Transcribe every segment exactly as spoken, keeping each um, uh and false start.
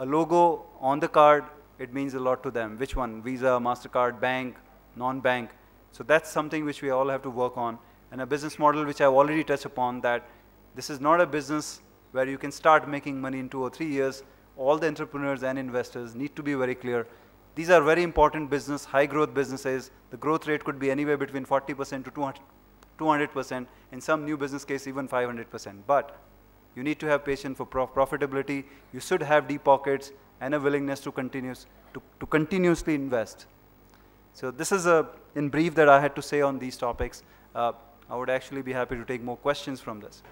a logo on the card, it means a lot to them. Which one? Visa, MasterCard, bank, non-bank. So that's something which we all have to work on. And a business model which I've already touched upon, that this is not a business where you can start making money in two or three years. All the entrepreneurs and investors need to be very clear. These are very important business, high growth businesses. The growth rate could be anywhere between forty percent to two hundred percent. In some new business case, even five hundred percent. But you need to have patience for prof profitability. You should have deep pockets and a willingness to, continuous, to, to continuously invest. So this is a, in brief, that I had to say on these topics. Uh, I would actually be happy to take more questions from this.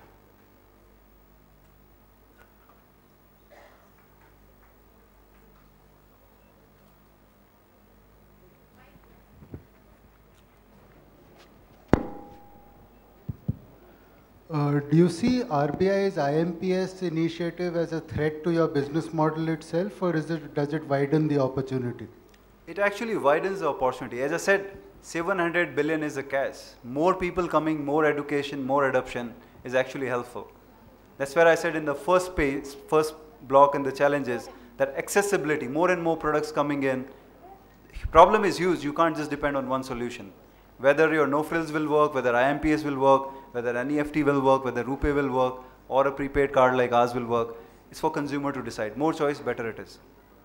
Uh, do you see R B I's I M P S initiative as a threat to your business model itself, or is it, does it widen the opportunity? It actually widens the opportunity. As I said, seven hundred billion is a cash. More people coming, more education, more adoption is actually helpful. That's where I said in the first page, first block in the challenges, that accessibility, more and more products coming in. Problem is huge. You can't just depend on one solution. Whether your no-frills will work, whether I M P S will work, whether N E F T will work, whether RuPay will work, or a prepaid card like ours will work, it's for consumer to decide. More choice, better it is.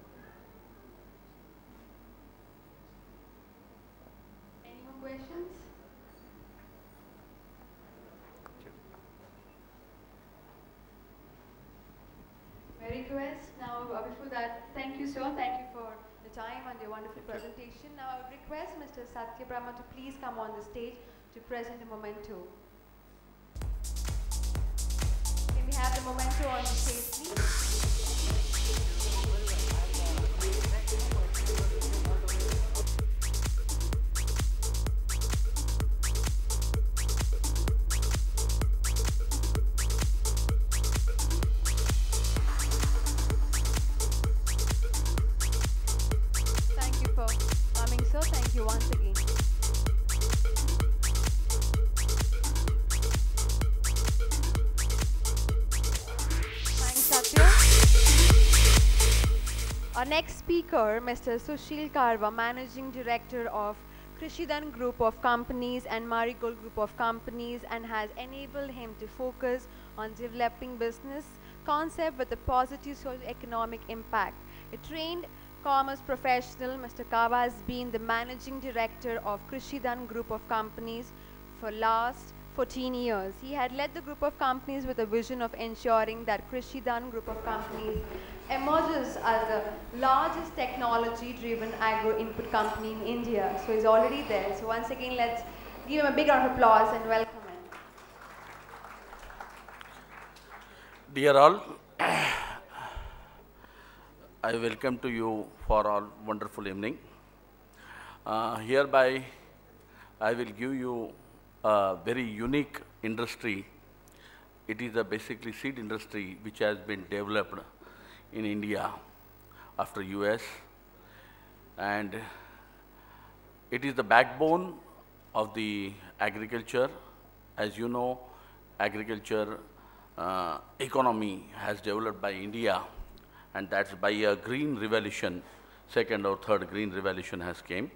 Any more questions? May I request now, uh, before that, thank you, sir. Thank you for the time and your wonderful presentation. Now I would request Mister Satya Brahma to please come on the stage to present a memento. Can we have the memento on the stage, please? Thank you for coming, sir. Thank you once again. Our next speaker, Mister Sushil Karwa, Managing Director of Krishidan Group of Companies and Marigold Group of Companies, and has enabled him to focus on developing business concept with a positive socio-economic impact. A trained commerce professional, Mister Karwa has been the Managing Director of Krishidan Group of Companies for last fourteen years. He had led the group of companies with a vision of ensuring that Krishidan Group of Companies emerges as the largest technology-driven agro-input company in India. So he's already there. So once again, let's give him a big round of applause and welcome him. Dear all, I welcome to you for our wonderful evening. Uh, hereby, I will give you a very unique industry. It is a basically seed industry which has been developed in India after U S, and it is the backbone of the agriculture. As you know, agriculture uh, economy has developed by India, and that's by a green revolution, second or third green revolution has came.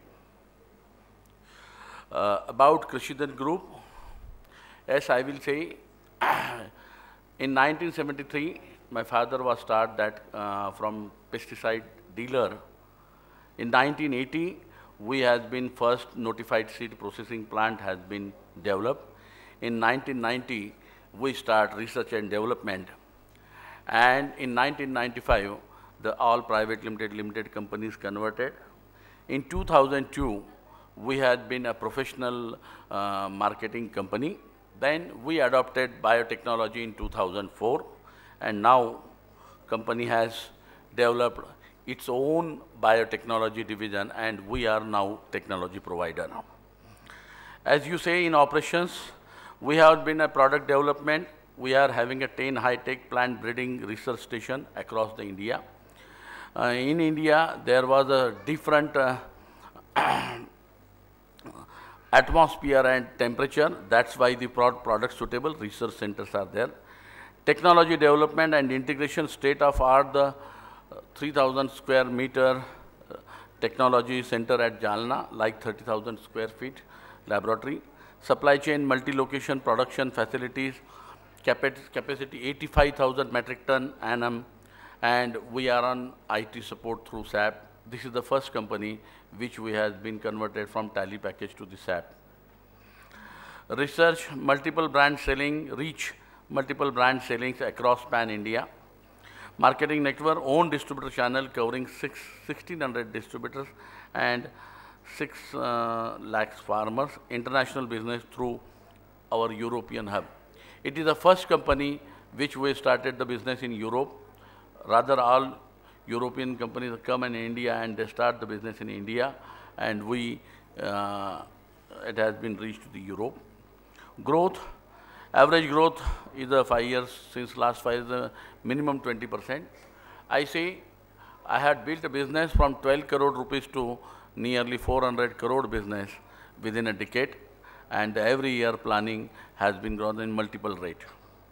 Uh, about Krishidan Group, yes, I will say, in nineteen seventy-three, my father was started that uh, from pesticide dealer. In nineteen eighty, we has been first notified seed processing plant has been developed. In nineteen ninety, we start research and development. And in nineteen ninety-five, the all private limited limited companies converted. In two thousand two, we had been a professional uh, marketing company. Then we adopted biotechnology in two thousand four. And now company has developed its own biotechnology division, and we are now technology provider now. As you say, in operations, we have been a product development. We are having a ten high-tech plant breeding research station across the India. Uh, in India, there was a different uh, atmosphere and temperature. That's why the product suitable research centers are there. Technology development and integration, state of art, the three thousand square meter uh, technology center at Jalna, like thirty thousand square feet laboratory. Supply chain, multi-location production facilities, capacity eighty-five thousand metric ton annum, and we are on I T support through S A P. This is the first company which we has been converted from Tally package to the S A P. Research, multiple brand selling, reach, multiple brand sellings across pan-India. Marketing network, own distributor channel covering six, sixteen hundred distributors and six uh, lakhs farmers. International business through our European hub. It is the first company which we started the business in Europe. Rather, all European companies come in India and they start the business in India, and we, uh, it has been reached to the Europe. Growth, average growth is a five years, since last five years, uh, minimum twenty percent. I say, I had built a business from twelve crore rupees to nearly four hundred crore business within a decade, and every year planning has been grown in multiple rate.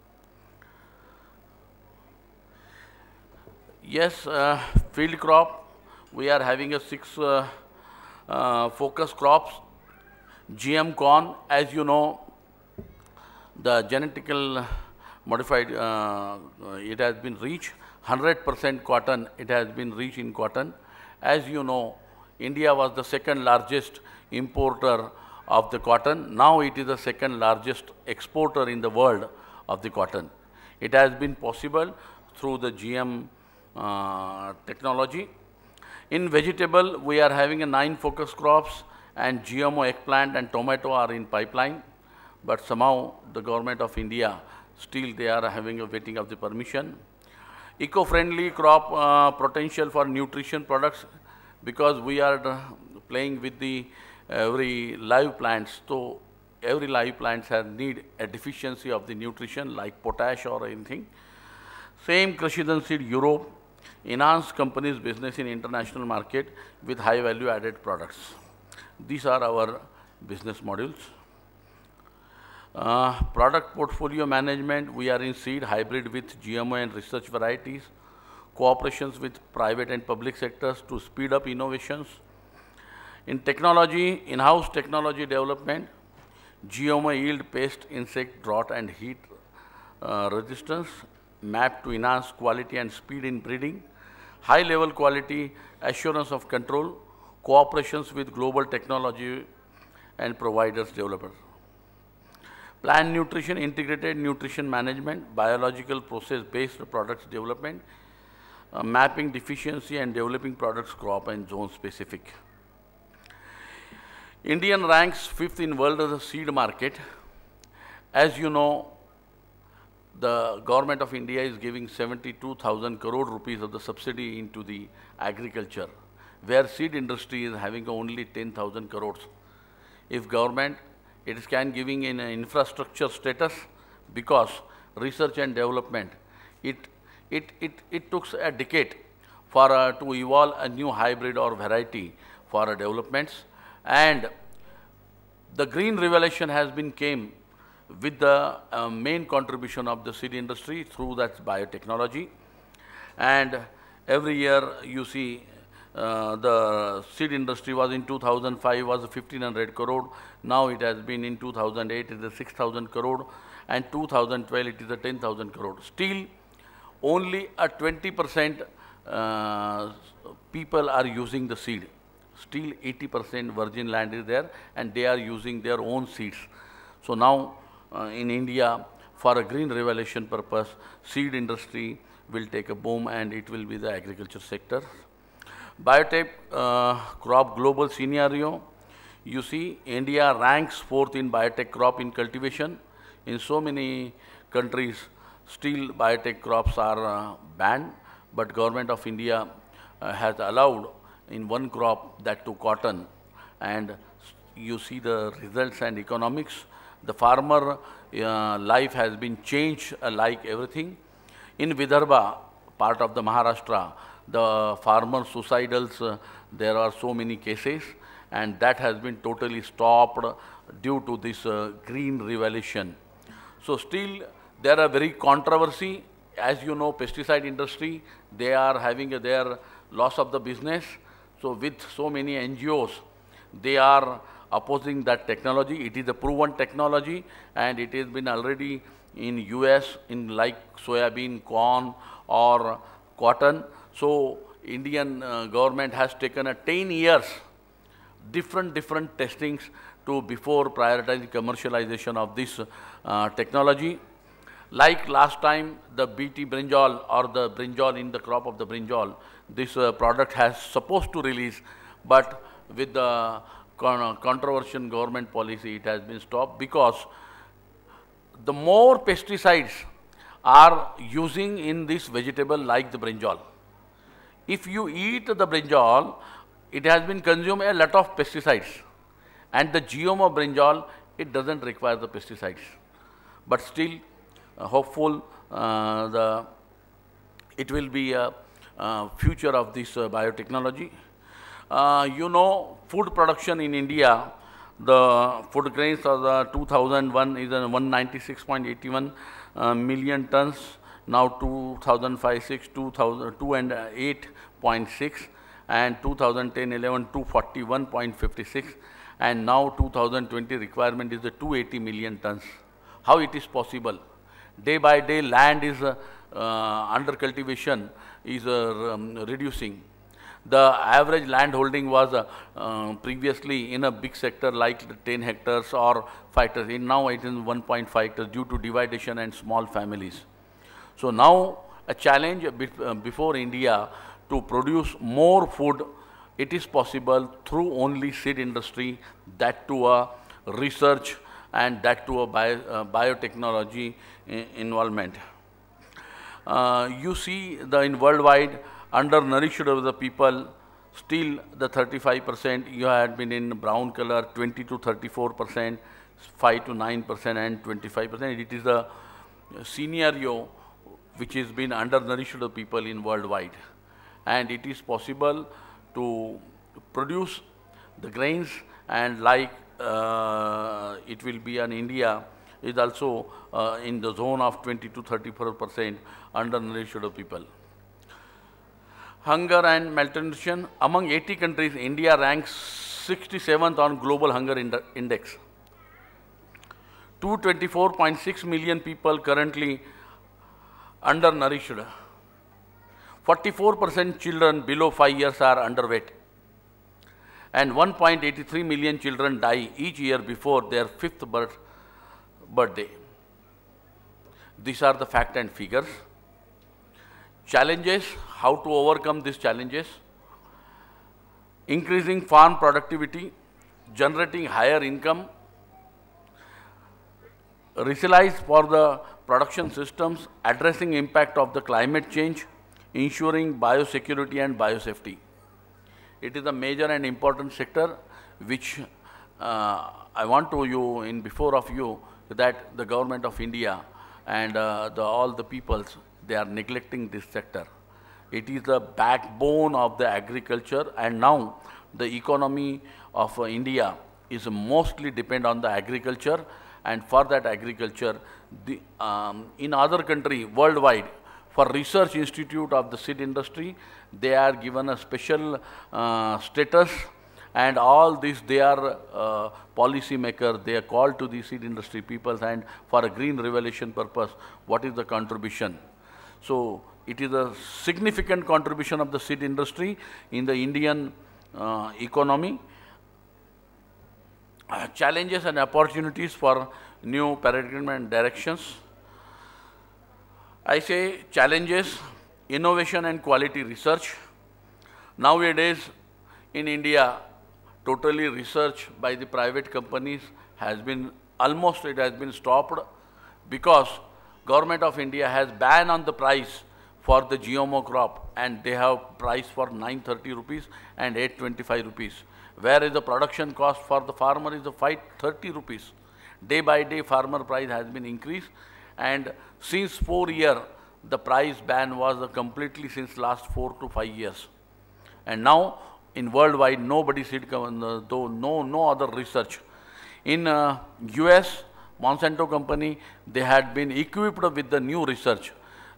Yes, uh, field crop, we are having a six uh, uh, focus crops. G M corn, as you know, the genetical modified, uh, it has been reached. one hundred percent cotton, it has been reached in cotton. As you know, India was the second largest importer of the cotton. Now it is the second largest exporter in the world of the cotton. It has been possible through the G M uh, technology. In vegetable, we are having a nine focus crops, and G M O eggplant and tomato are in pipeline. But somehow the government of India, still they are having a waiting of the permission. Eco-friendly crop uh, potential for nutrition products, because we are uh, playing with the every live plants. So every live plants has need a deficiency of the nutrition like potash or anything. Same Krishidan seed Europe, enhance companies business in international market with high value added products. These are our business models. Uh, product portfolio management, we are in seed, hybrid with G M O and research varieties, cooperations with private and public sectors to speed up innovations. In technology, in-house technology development, G M O yield, pest, insect, drought and heat uh, resistance, map to enhance quality and speed in breeding, high level quality, assurance of control, cooperations with global technology and providers developers. Plant nutrition, integrated nutrition management, biological process-based products development, uh, mapping deficiency and developing products crop and zone specific. Indian ranks fifth in world as a seed market. As you know, the government of India is giving seventy-two thousand crore rupees of the subsidy into the agriculture, where seed industry is having only ten thousand crores. If government, it is can giving in an infrastructure status, because research and development, it, it, it, it took a decade for uh, to evolve a new hybrid or variety for uh, developments. And the green revolution has been came with the uh, main contribution of the seed industry through that biotechnology. And every year you see uh, the seed industry was in two thousand five was fifteen hundred crore. Now it has been in two thousand eight it is six thousand crore, and two thousand twelve it is a ten thousand crore. Still only a twenty percent uh, people are using the seed. Still eighty percent virgin land is there, and they are using their own seeds. So now uh, in India, for a green revolution purpose, seed industry will take a boom, and it will be the agriculture sector. Biotech uh, crop global scenario, you see India ranks fourth in biotech crop in cultivation. In so many countries, still biotech crops are uh, banned, but government of India uh, has allowed in one crop, that to cotton, and you see the results and economics. The farmer uh, life has been changed uh, like everything. In Vidarbha, part of the Maharashtra, the farmer suicidals, uh, there are so many cases, and that has been totally stopped due to this uh, green revolution. So still there are very controversy as you know, pesticide industry, they are having a, their loss of the business. So with so many N G Os, they are opposing that technology. It is a proven technology, and it has been already in U S in like soybean, corn or cotton. So Indian uh, government has taken a ten years, different, different testings to before prioritizing commercialization of this uh, technology. Like last time, the B T brinjal or the brinjal in the crop of the brinjal, this uh, product has supposed to release, but with the con controversial government policy, it has been stopped because the more pesticides are using in this vegetable like the brinjal. If you eat the brinjal, it has been consumed a lot of pesticides, and the genome of brinjal, it doesn't require the pesticides. But still, uh, hopeful uh, the it will be a uh, future of this uh, biotechnology. Uh, you know, food production in India, the food grains of the two thousand one is one hundred ninety-six point eight one uh, million tons. Now two thousand five six, two thousand two and eight point six, and two thousand ten eleven two forty-one point five six, and now two thousand twenty requirement is the two hundred eighty million tons. How it is possible? Day by day, land is uh, uh, under cultivation is uh, um, reducing. The average land holding was uh, uh, previously in a big sector like ten hectares or five hectares. In now it is one point five hectares due to dividation and small families. So now a challenge uh, before India to produce more food, it is possible through only seed industry, that to a research and that to a bio, uh, biotechnology involvement. Uh, you see the in worldwide, undernourished of the people, still the thirty-five percent you had been in brown color, twenty to thirty-four percent, five to nine percent and twenty-five percent. It is the scenario which has been undernourished of people in worldwide. And it is possible to produce the grains, and like uh, it will be in India, is also uh, in the zone of twenty to thirty-four percent undernourished of people. Hunger and malnutrition. Among eighty countries, India ranks sixty-seventh on global hunger index. two hundred twenty-four point six million people currently undernourished. forty-four percent children below five years are underweight. And one point eight three million children die each year before their fifth birth, birthday. These are the fact and figures. Challenges, how to overcome these challenges. Increasing farm productivity, generating higher income, resilience for the production systems, addressing impact of the climate change, ensuring biosecurity and biosafety. It is a major and important sector which uh, I want to you in before of you that the government of India and uh, the, all the peoples, they are neglecting this sector. It is the backbone of the agriculture, and now the economy of uh, India is mostly depend on the agriculture, and for that agriculture, the, um, in other country worldwide, for research institute of the seed industry, they are given a special uh, status, and all this they are uh, policy maker, they are called to the seed industry people, and for a green revolution purpose, what is the contribution? So it is a significant contribution of the seed industry in the Indian uh, economy. Uh, challenges and opportunities for new paradigm and directions. I say challenges, innovation and quality research. Nowadays in India, totally research by the private companies has been, almost it has been stopped, because government of India has banned on the price for the G M O crop, and they have price for nine thirty rupees and eight twenty-five rupees. Whereas the production cost for the farmer is the five thirty rupees. Day by day farmer price has been increased, and since four years the price ban was uh, completely since last four to five years. And now in worldwide nobody seed, uh, though no, no other research. In uh, U S, Monsanto company, they had been equipped with the new research.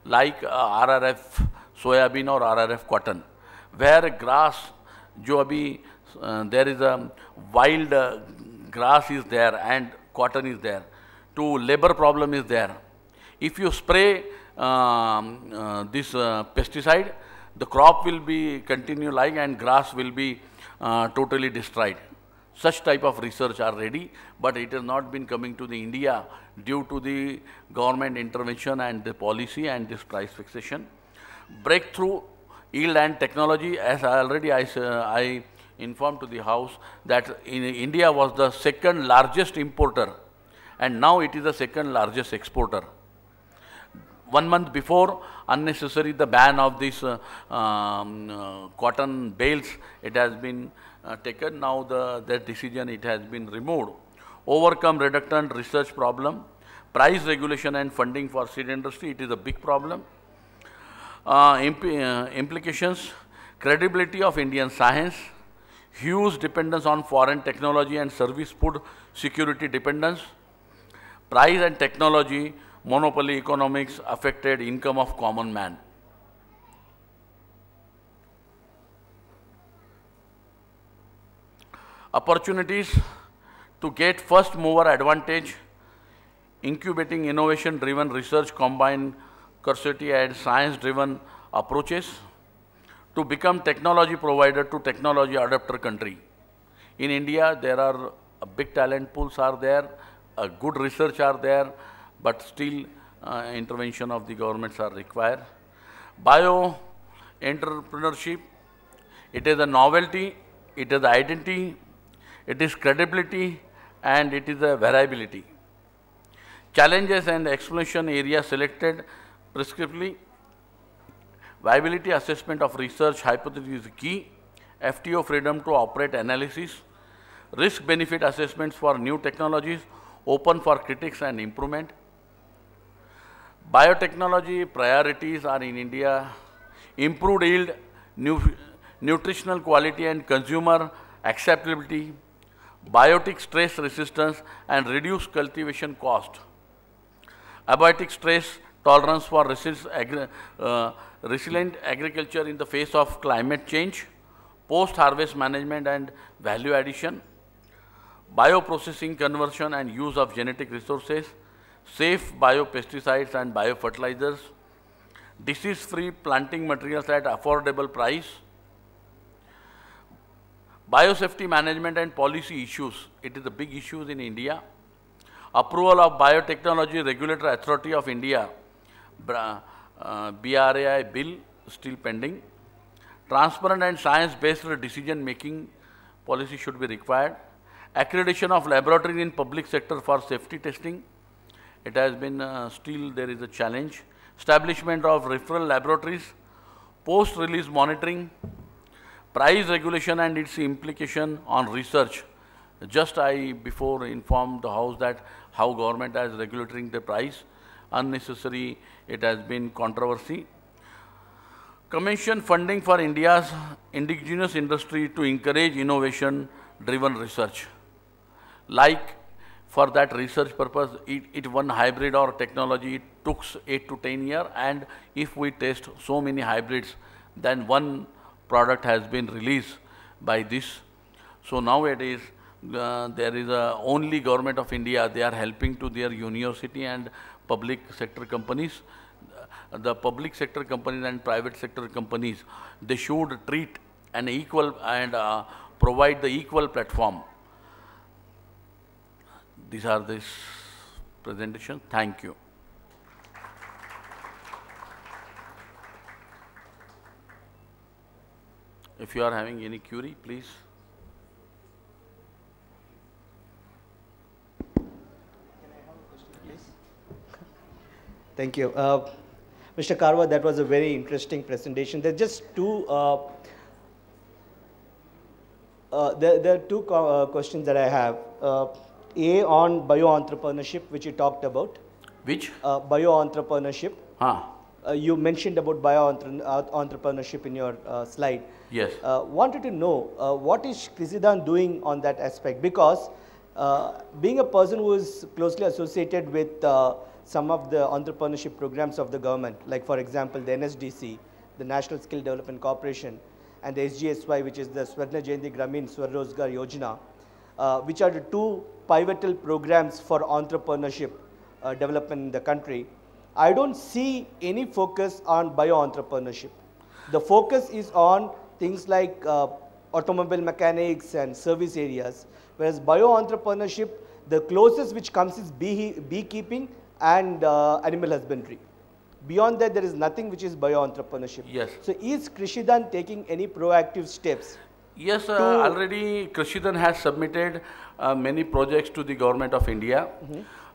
like uh, R R F soybean or R R F cotton, where grass, jo abhi, uh, there is a wild uh, grass is there and cotton is there, to labor problem is there. If you spray um, uh, this uh, pesticide, the crop will be continue like and grass will be uh, totally destroyed. Such type of research are ready, but it has not been coming to the India due to the government intervention and the policy and this price fixation. Breakthrough yield and technology, as I already I, uh, I informed to the House that in India was the second largest importer and now it is the second largest exporter. One month before, unnecessary the ban of this uh, um, uh, cotton bales, it has been uh, taken. Now the that decision it has been removed. Overcome reductant research problem, price regulation and funding for seed industry, it is a big problem. Uh, imp uh, implications, credibility of Indian science, huge dependence on foreign technology and service food security dependence, price and technology, monopoly economics affected income of common man. Opportunities to get first mover advantage, incubating innovation driven research combine curiosity and science driven approaches to become technology provider to technology adapter country. In India, there are a big talent pools are there, a good research are there, but still uh, intervention of the governments are required. Bio entrepreneurship, it is a novelty, it is identity, it is credibility, and it is a variability. Challenges and exploration area selected prescriptively. Viability assessment of research hypothesis is key. F T O freedom to operate analysis. Risk benefit assessments for new technologies open for critics and improvement. Biotechnology priorities are in India, improved yield, nu nutritional quality and consumer acceptability, biotic stress resistance and reduced cultivation cost, abiotic stress tolerance for resist, agri uh, resilient agriculture in the face of climate change, post-harvest management and value addition, bioprocessing conversion and use of genetic resources, safe biopesticides and biofertilizers, disease-free planting materials at affordable price, biosafety management and policy issues. It is the big issues in India. Approval of Biotechnology Regulatory Authority of India, uh, B R A I bill still pending. Transparent and science-based decision-making policy should be required. Accreditation of laboratories in public sector for safety testing. It has been uh, still there is a challenge. Establishment of referral laboratories, post-release monitoring, price regulation and its implication on research. Just I before informed the House that how government is regulating the price. Unnecessary, it has been controversy. Commission funding for India's indigenous industry to encourage innovation-driven research. Like for that research purpose, it, it one hybrid or technology, it took eight to ten years, and if we test so many hybrids, then one product has been released by this. So nowadays, uh, there is a only government of India, they are helping to their university and public sector companies. The public sector companies and private sector companies, they should treat an equal and uh, provide the equal platform. These are this presentation. Thank you. If you are having any query, please. Can I have a question, please? Thank you. Uh, Mister Karwa, that was a very interesting presentation. There are just two, uh, uh, there, there are two uh, questions that I have. Uh, A, on bio-entrepreneurship, which you talked about. Which? Uh, bio-entrepreneurship. Huh. Uh, you mentioned about bio-entrepreneurship in your uh, slide. Yes. Uh, wanted to know, uh, what is Krisidan doing on that aspect? Because uh, being a person who is closely associated with uh, some of the entrepreneurship programs of the government, like for example, the N S D C, the National Skill Development Corporation, and the S G S Y, which is the Swarna Jayanti Gramin Swarrozgar Yojana, uh, which are the two pivotal programs for entrepreneurship uh, development in the country. I don't see any focus on bio-entrepreneurship. The focus is on things like uh, automobile mechanics and service areas, whereas bio-entrepreneurship, the closest which comes is bee beekeeping and uh, animal husbandry. Beyond that, there is nothing which is bio-entrepreneurship. Yes. So is Krishidan taking any proactive steps? Yes, uh, already Krishidan has submitted uh, many projects to the government of India. Mm-hmm.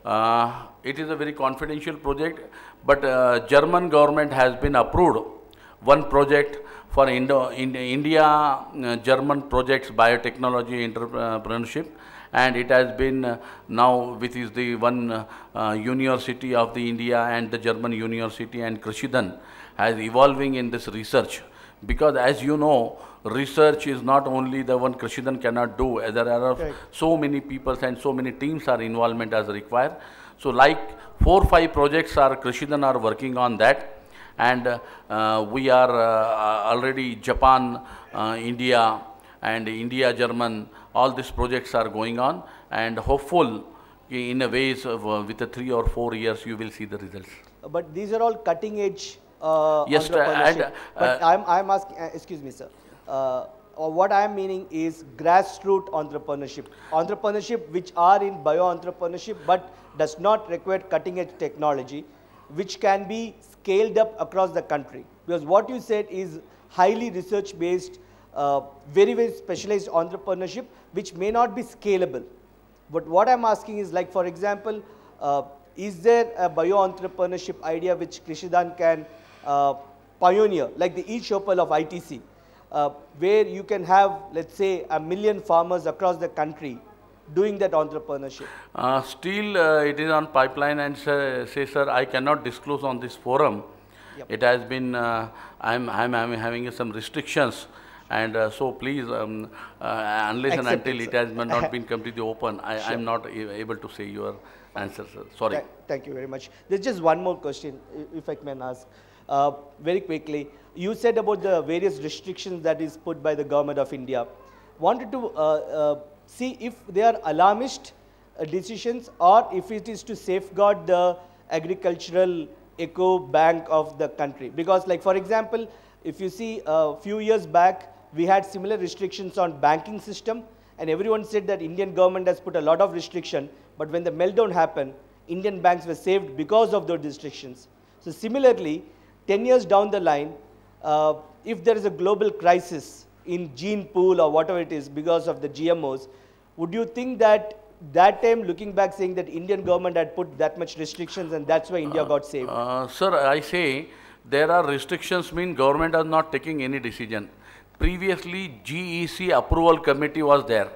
uh, it is a very confidential project, but uh, German government has been approved one project for Indo in India uh, German projects biotechnology entrepreneurship, and it has been uh, now which is the one uh, uh, university of the India and the German university, and Krishidan has evolving in this research, because as you know, research is not only the one Krishidan cannot do, as there are right. so many people and so many teams are involvement as required. So like four five projects are Krishidan are working on that. And uh, uh, we are uh, already Japan, uh, India, and India, German, all these projects are going on, and hopeful in a ways of, uh, with the three or four years you will see the results. But these are all cutting edge uh, yes, entrepreneurship. and, uh, but I'm, I'm asking, uh, excuse me sir, uh, what I'm meaning is grassroots entrepreneurship. Entrepreneurship which are in bio-entrepreneurship but does not require cutting edge technology, which can be scaled up across the country. Because what you said is highly research based, uh, very, very specialized entrepreneurship, which may not be scalable. But what I'm asking is, like, for example, uh, is there a bio-entrepreneurship idea which Krishidan can uh, pioneer, like the e-Chopal of I T C, uh, where you can have, let's say, a million farmers across the country doing that entrepreneurship? Uh, still uh, it is on pipeline, and say, say sir, I cannot disclose on this forum. Yep. It has been, uh, I'm, I'm, I'm having some restrictions, and uh, so please, um, uh, unless Accept and until it, it has not been completely open, I, sure. I'm not able to say your answer, sir. Sorry. Th thank you very much. There's just one more question, if I can ask. Uh, very quickly, you said about the various restrictions that is put by the government of India. Wanted to uh, uh, see if they are alarmist uh, decisions, or if it is to safeguard the agricultural eco bank of the country. Because, like, for example, if you see a few years back, we had similar restrictions on banking system, and everyone said that Indian government has put a lot of restriction, but when the meltdown happened, Indian banks were saved because of those restrictions. So similarly, ten years down the line, uh, if there is a global crisis in gene pool or whatever it is because of the G M Os, would you think that that time, looking back, saying that Indian government had put that much restrictions and that's why India uh, got saved? Uh, sir, I say there are restrictions mean government is not taking any decision. Previously, G E C approval committee was there.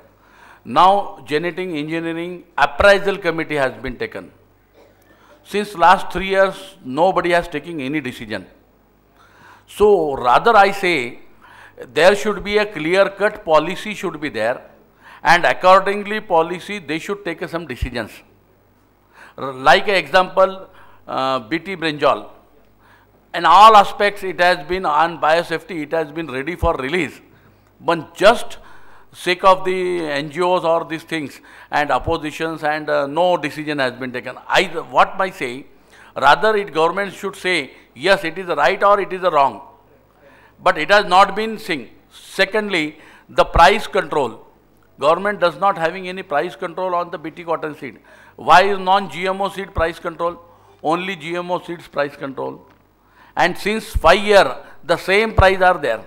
Now, genetic engineering appraisal committee has been taken. Since last three years, nobody has taken any decision. So, rather I say, there should be a clear-cut policy should be there, and accordingly policy, they should take some decisions. Like an example, uh, B T brinjal. In all aspects, it has been on biosafety, it has been ready for release. But just sake of the N G Os or these things and oppositions, and uh, no decision has been taken. I, what I say, rather it government should say, yes, it is right or it is wrong. But it has not been seen. Secondly, the price control. Government does not having any price control on the B T cotton seed. Why is non-G M O seed price control? Only G M O seeds price control. And since five years, the same price are there.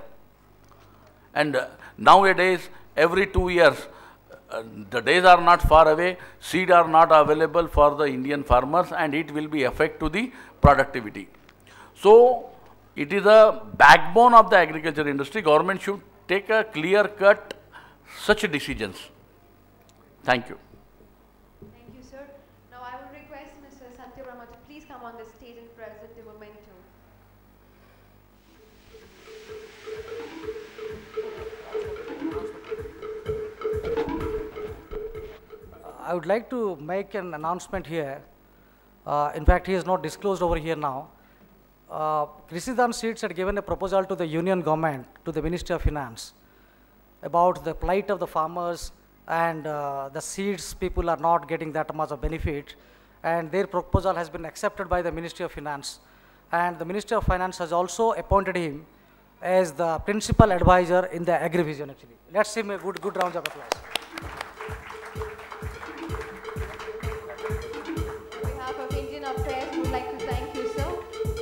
And uh, nowadays, every two years, uh, the days are not far away, seed are not available for the Indian farmers, and it will be affect to the productivity. So, it is a backbone of the agriculture industry. Government should take a clear-cut such decisions. Thank you. Thank you, sir. Now I will request Mister Satya Brahma to please come on the stage and present the memento. I would like to make an announcement here. Uh, in fact, he is not disclosed over here now. Uh, Krishidan Seeds had given a proposal to the union government, to the Ministry of Finance, about the plight of the farmers, and uh, the seeds people are not getting that much of benefit, and their proposal has been accepted by the Ministry of Finance, and the Ministry of Finance has also appointed him as the principal advisor in the agri-vision actually. Let's give him a good, good round of applause. On behalf of Indian Affairs, we would like to thank you, sir.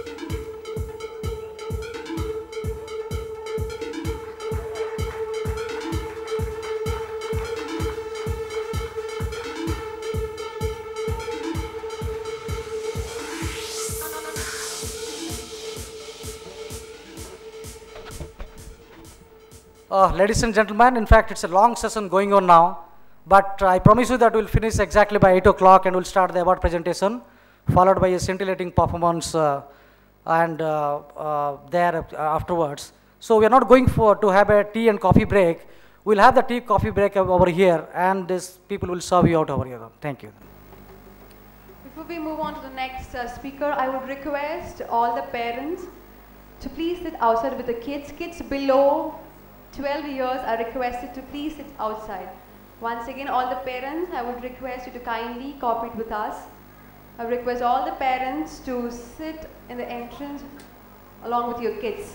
Uh, ladies and gentlemen, in fact, it's a long session going on now, but I promise you that we'll finish exactly by eight o'clock and we'll start the award presentation, followed by a scintillating performance uh, and uh, uh, there uh, afterwards. So we are not going for to have a tea and coffee break. We'll have the tea coffee break over here, and these people will serve you out over here. Thank you. Before we move on to the next uh, speaker, I would request all the parents to please sit outside with the kids. Kids below twelve years are requested to please sit outside. Once again, all the parents, I would request you to kindly cooperate with us. I request all the parents to sit in the entrance along with your kids.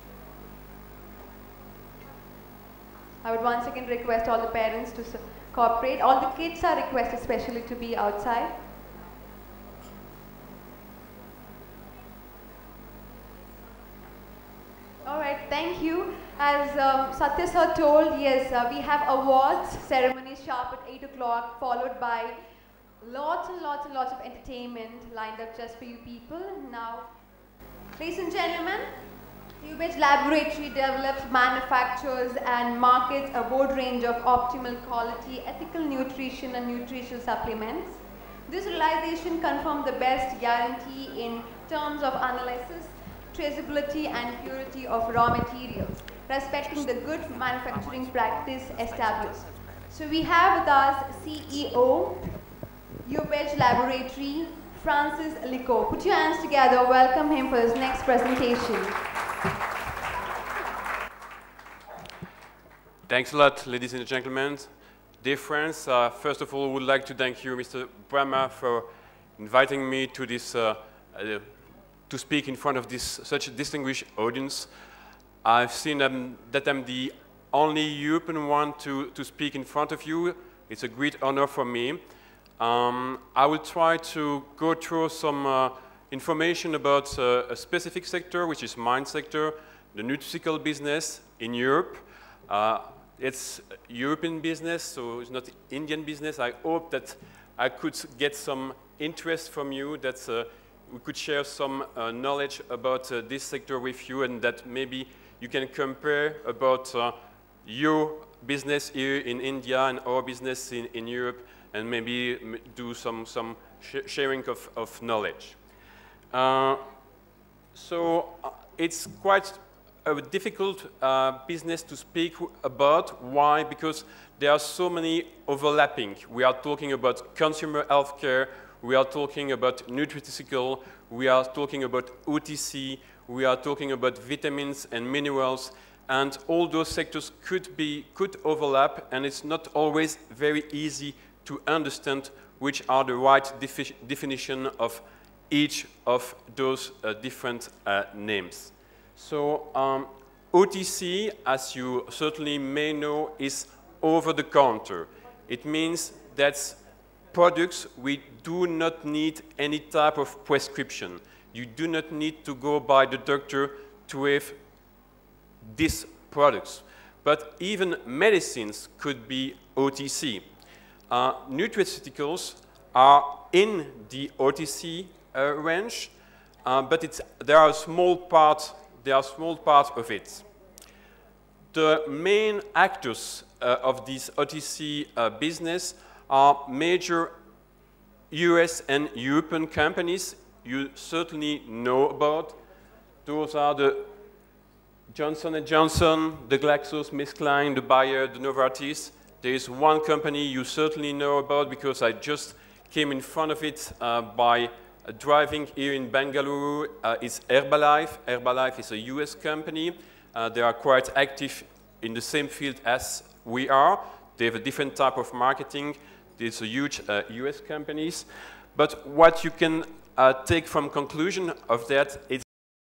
I would once again request all the parents to cooperate. All the kids are requested especially to be outside. All right, thank you. As um, Satya sir told, yes, uh, we have awards ceremony sharp at eight o'clock, followed by lots and lots and lots of entertainment lined up just for you people. Now, ladies and gentlemen, U B E J Laboratory develops, manufactures and markets a broad range of optimal quality, ethical nutrition and nutritional supplements. This realization confirms the best guarantee in terms of analysis, traceability and purity of raw materials, respecting the good manufacturing practice established. So we have with us C E O, U B E J Laboratory, Francis Lico. Put your hands together, welcome him for his next presentation. Thanks a lot, ladies and gentlemen. Dear friends, uh, first of all, I would like to thank you, Mister Brahma, for inviting me to this, uh, uh, to speak in front of this such a distinguished audience. I've seen um, that I'm the only European one to, to speak in front of you. It's a great honor for me. Um, I will try to go through some uh, information about uh, a specific sector, which is mine sector, the nutraceutical business in Europe. Uh, it's European business, so it's not Indian business. I hope that I could get some interest from you, that uh, we could share some uh, knowledge about uh, this sector with you, and that maybe you can compare about uh, your business here in India and our business in, in Europe, and maybe do some, some sh sharing of, of knowledge. Uh, so uh, it's quite a difficult uh, business to speak about. Why? Because there are so many overlapping. We are talking about consumer healthcare, we are talking about nutraceutical, we are talking about O T C, we are talking about vitamins and minerals, and all those sectors could be, could overlap, and it's not always very easy to understand which are the right defi definition of each of those uh, different uh, names. So um, O T C, as you certainly may know, is over the counter. It means that's products we do not need any type of prescription. You do not need to go by the doctor to have these products. But even medicines could be O T C. Uh, nutraceuticals are in the O T C uh, range, uh, but it's, there are a small part, there are small part of it. The main actors uh, of this O T C uh, business are major U S and European companies you certainly know about. Those are the Johnson and Johnson, the GlaxoSmithKline, the Bayer, the Novartis. There is one company you certainly know about because I just came in front of it uh, by uh, driving here in Bengaluru uh, is Herbalife. Herbalife is a U S company. Uh, they are quite active in the same field as we are. They have a different type of marketing. It's a huge uh, U S companies. But what you can uh, take from conclusion of that is